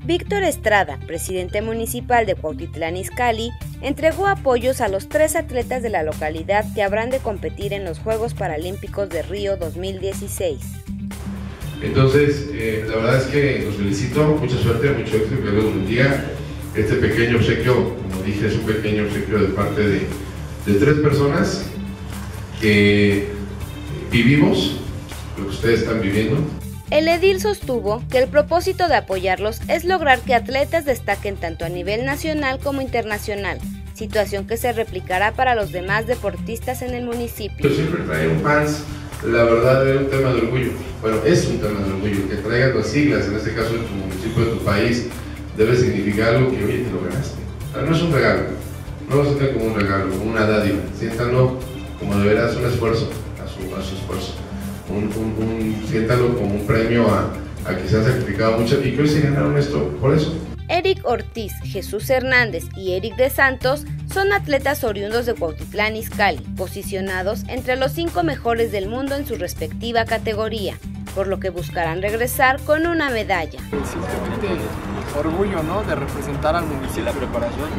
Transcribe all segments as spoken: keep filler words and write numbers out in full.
Víctor Estrada, presidente municipal de Cuautitlán Izcalli, entregó apoyos a los tres atletas de la localidad que habrán de competir en los Juegos Paralímpicos de Río dos mil dieciséis. Entonces, eh, la verdad es que los felicito, mucha suerte, mucho éxito, que Dios los bendiga. Este pequeño obsequio, como dije, es un pequeño obsequio de parte de, de tres personas que vivimos lo que ustedes están viviendo. El edil sostuvo que el propósito de apoyarlos es lograr que atletas destaquen tanto a nivel nacional como internacional, situación que se replicará para los demás deportistas en el municipio. Yo siempre traigo un fans, la verdad es un tema de orgullo, bueno, es un tema de orgullo, que traigas las siglas, en este caso de tu municipio, de tu país, debe significar algo que, oye, te lo ganaste. O sea, no es un regalo, no lo sientan como un regalo, como una dádiva, siéntanlo como de veras un esfuerzo, a su, a su esfuerzo. Un, un, un, siéntalo como un premio a, a que se han sacrificado mucho y que hoy se ganaron esto, por eso. Eric Ortiz, Jesús Hernández y Eric de Santos son atletas oriundos de Cuautitlán Izcalli, posicionados entre los cinco mejores del mundo en su respectiva categoría, por lo que buscarán regresar con una medalla. Simplemente orgullo, ¿no?, de representar al municipio. La preparación.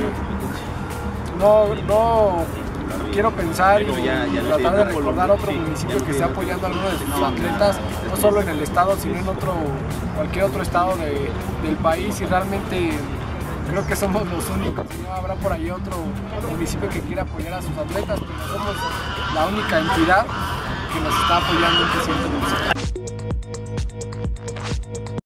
No, no quiero pensar y ya, ya tratar de recordar otro municipio que esté apoyando a alguno de sus atletas, no solo en el estado, sino en otro, cualquier otro estado de, del país, y realmente creo que somos los únicos. No habrá por ahí otro municipio que quiera apoyar a sus atletas, pero somos la única entidad que nos está apoyando en este municipio.